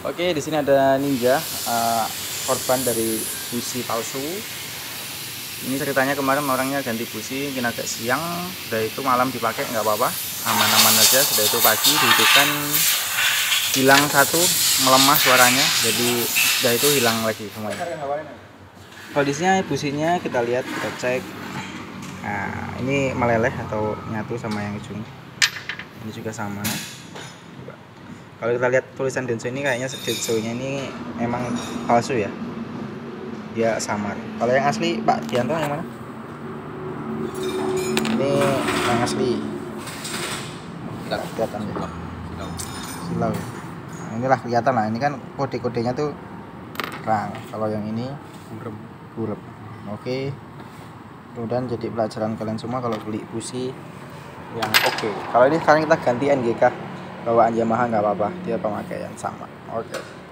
Oke, di sini ada Ninja, korban dari busi palsu. Ini ceritanya kemarin orangnya ganti busi, mungkin agak siang, sudah itu malam dipakai nggak apa-apa, aman-aman aja. Sudah itu pagi dihidupkan, hilang satu, melemah suaranya, jadi sudah itu hilang lagi semuanya. Kondisinya businya kita lihat, kita cek. Nah, ini meleleh atau nyatu sama yang ujung. Ini juga sama. Kalau kita lihat tulisan Denso ini kayaknya Denso-nya ini emang palsu ya, dia samar. Kalau yang asli Pak Dianto yang mana? Ini yang asli. Kelihatan ya. Silau. Nah, inilah kelihatan lah. Ini kan kode-kodenya tuh terang. Kalau yang ini burem. Oke. Mudah-mudahan jadi pelajaran kalian semua kalau beli busi yang oke. Kalau ini sekarang kita ganti NGK bawaan Yamaha nggak apa-apa, dia pemakaian sama. Oke.